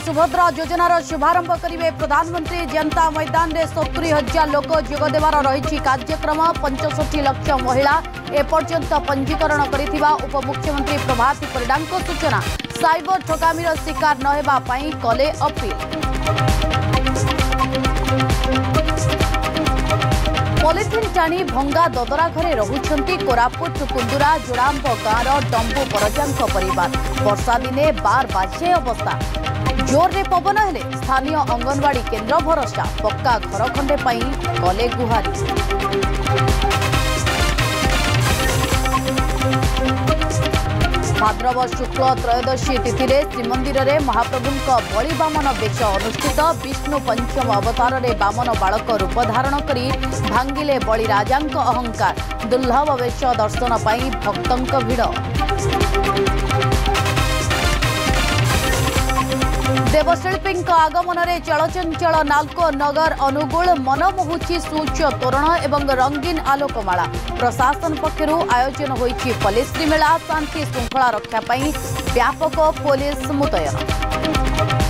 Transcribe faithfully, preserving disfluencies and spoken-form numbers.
सुभद्रा योजनार शुभारंभ करेंगे प्रधानमंत्री। जनता मैदान में सत्तरी हजार लोक जोगदेवार रही कार्यक्रम। पंचषठी लाख महिला एपर्यंत पंजीकरण करिथिबा उपमुख्यमंत्री प्रभाती परिडा सूचना। साइबर ठकामीर शिकार न हेबा पई कले अपील। पॉलिथिन टाणी भंगा ददरा घरे रहुछंती कोरापुट कुंदुरा जोड़ांब गाँव डंबू परजांक परिवार। वर्षा दिने बार बाजे अवस्था। जोर रे पवन हेले स्थानीय अंगनवाड़ी केन्द्र भरोसा। पक्का घर खंडे पाई कले गुहारी। भाद्रव शुक्ल त्रयोदशी तिथि में श्रीमंदिर में महाप्रभु बलि बामन बेश अनुष्ठित। विष्णु पंचम अवतार में बामन बालक रूप धारण करी भांगिले बलिराजा अहंकार। दुर्लभ बेश दर्शन पाई भक्तंक भिड़। देवशिल्पी आगमन में चलचंचल नाल्को नगर अनुगुल। मनमोहुची सूच्य तोरण एवं रंगीन आलोकमाला। प्रशासन पक्षर आयोजन होइछि पल्लीश्री मेला। शांति श्रृंखला रक्षा पाई व्यापक पुलिस मुतयन।